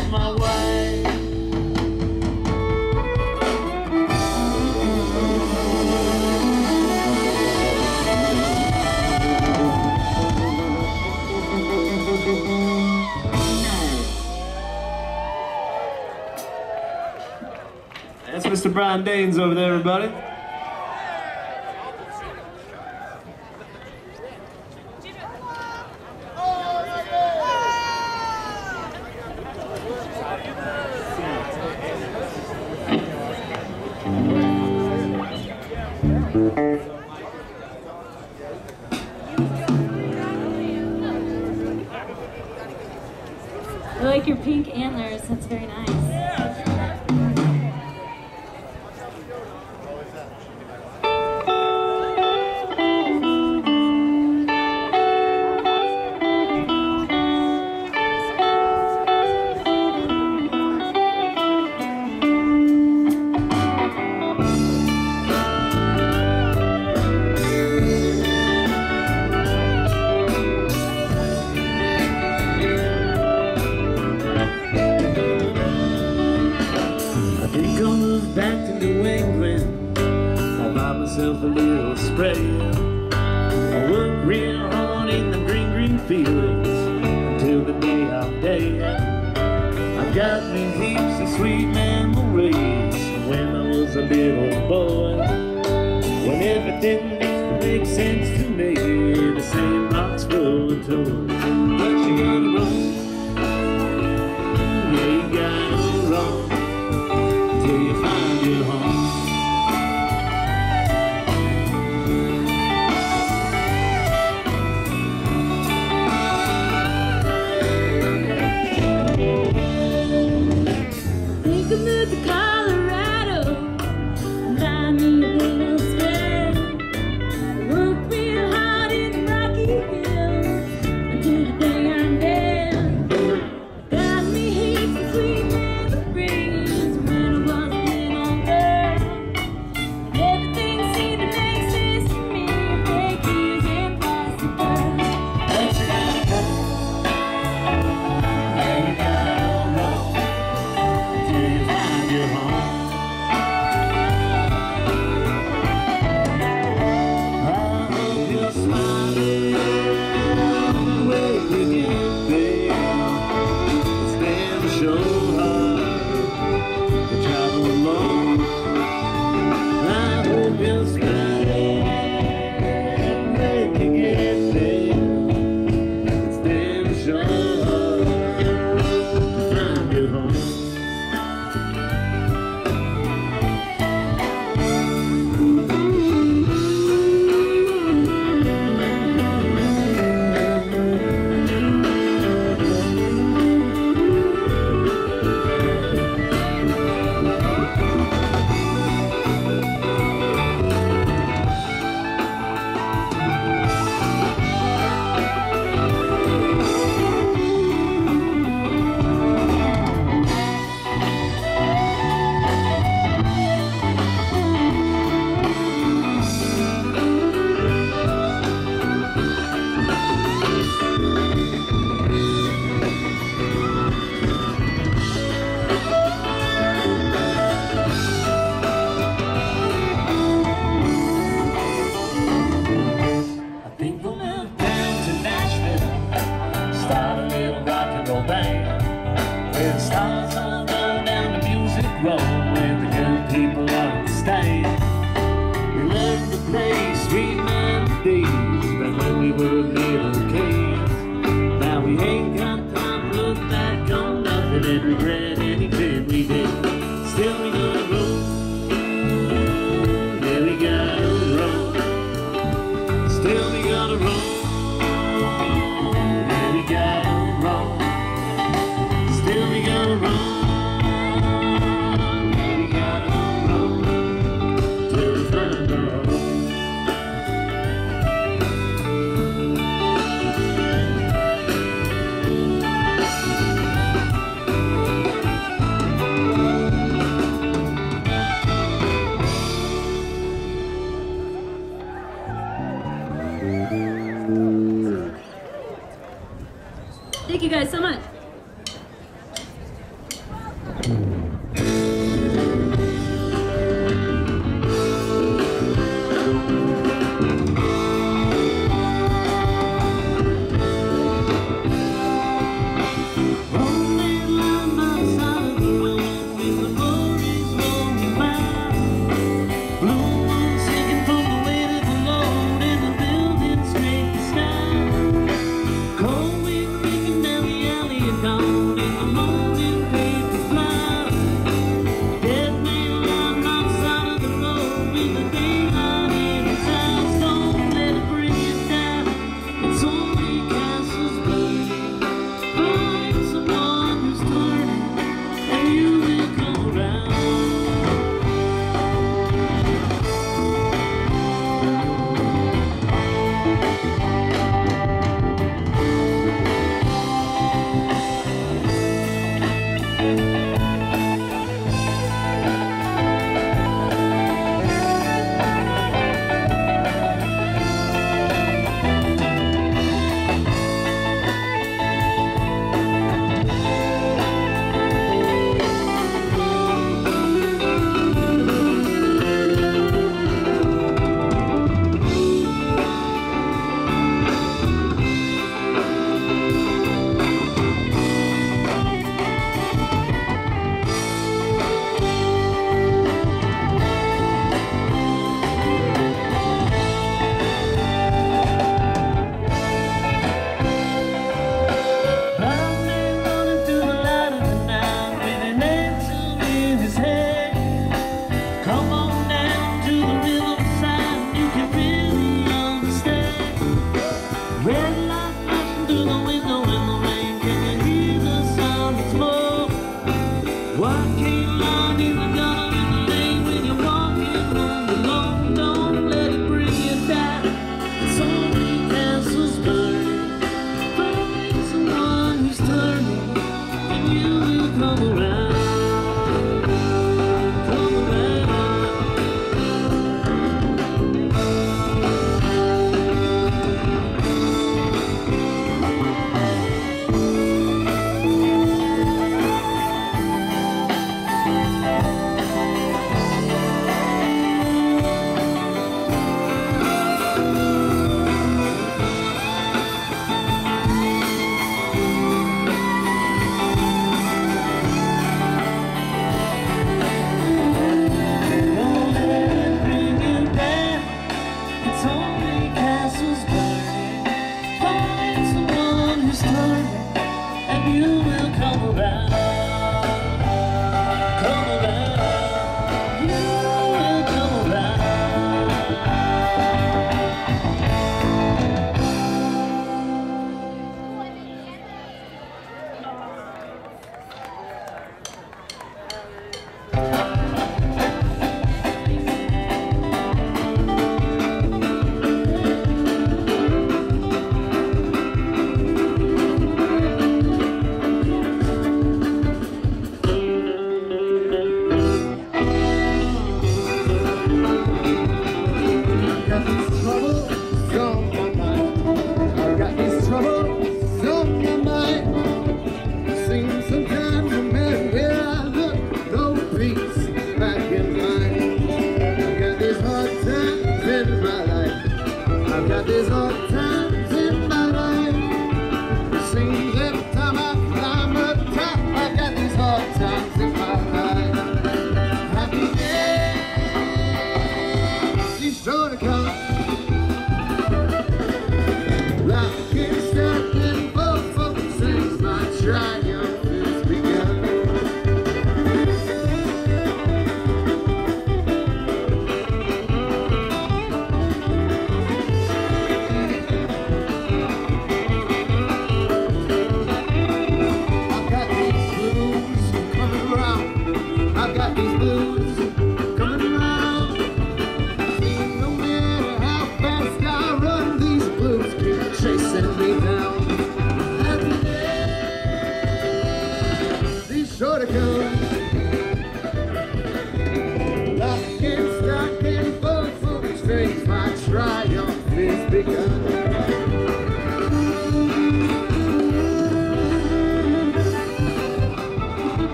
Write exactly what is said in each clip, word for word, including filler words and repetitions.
my way. That's Mister Bryan Daines over there, everybody. I like your pink antlers, that's very nice. A little spray. I work real hard in the green, green fields until the day I'm dead. I've got me heaps of sweet memories when I was a little boy, when everything used to make sense to me, the same box full of toys. But you gotta run, yeah, you gotta run till you find your home. Thank you guys so much.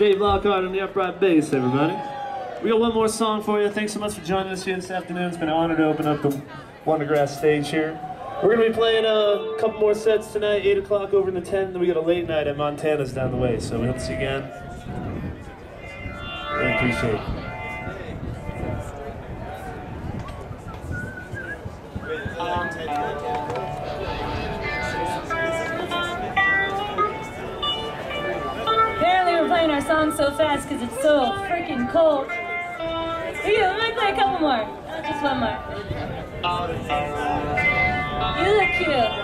Dave Lockhart on the upright bass, everybody. We got one more song for you. Thanks so much for joining us here this afternoon. It's been an honor to open up the WonderGrass stage here. We're going to be playing a couple more sets tonight, eight o'clock over in the tent, and then we got a late night at Montana's down the way, so we hope to see you again. Really appreciate it. Apparently we're playing our song so fast because it's so freaking cold. Here, let me play a couple more. Oh, just one more. You look cute.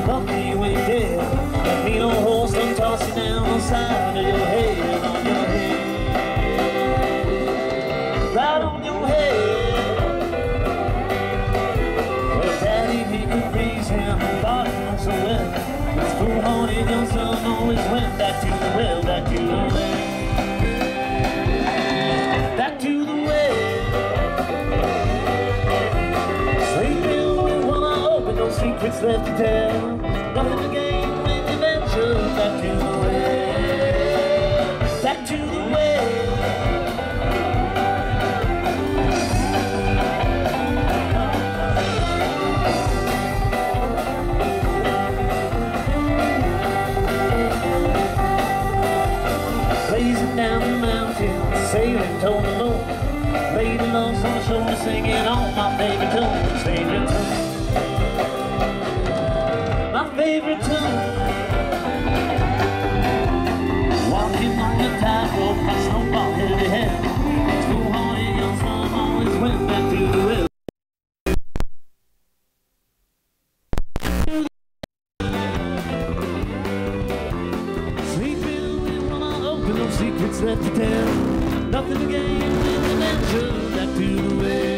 fuck me when you're dead. That mean old horse done toss you down on the side of your head, on your head. Right on your head. Well, Daddy, he could raise him, body was so wet. His full-hearted young son always went back to the well, back to the well. Back to the well. Sleeping with one eye open, no secrets left to tell. Nothing to gain when you venture back to the well. Back to the well. Blazing down the mountain, sailing toward the moon. Lady loves on the shoulder, singing all my favorite tunes, favorite tunes. My favorite tune. Walking on the tightrope, my snowball heavy head. Full-hearted young son always went back to the well. Sleeping with one eye open, no secrets left to tell. Nothing to gain in the venture back to the well.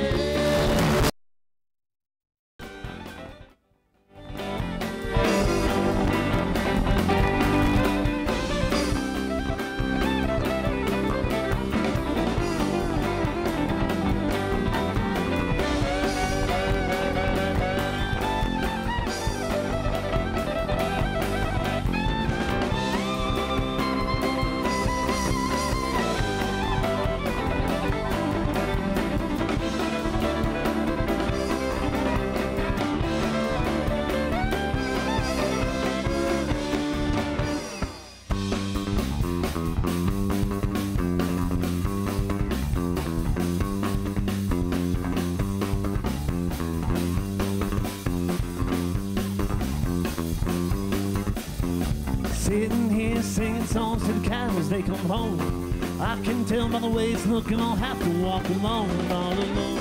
Sitting here singing songs to the cows, they come home. I can tell by the way it's looking, I'll have to walk alone, all alone.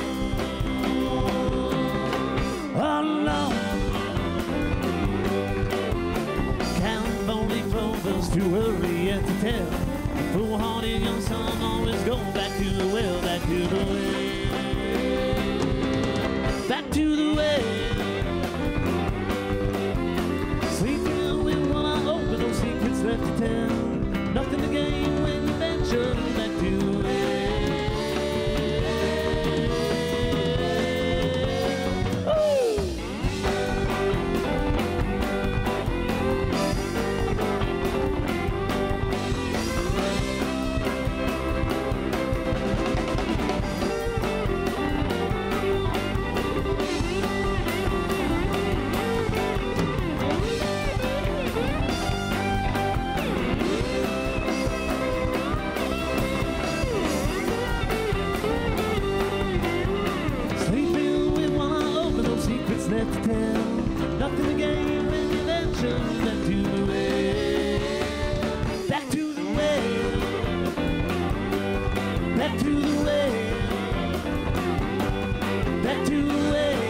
All alone. Counting bony clovers too early yet to tell. The full-hearted young son always go back to the well, back to the well. Back to the well. Sleeping with one eye open, no secrets left to tell. Nothing to gain when you venture back to the well. Left to tell, nothing to gain when you venture back to the well, back to the well, back to the well, back to the well,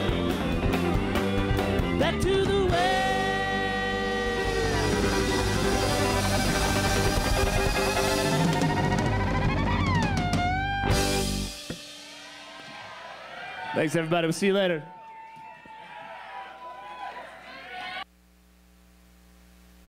back to the well. Thanks everybody, we'll see you later.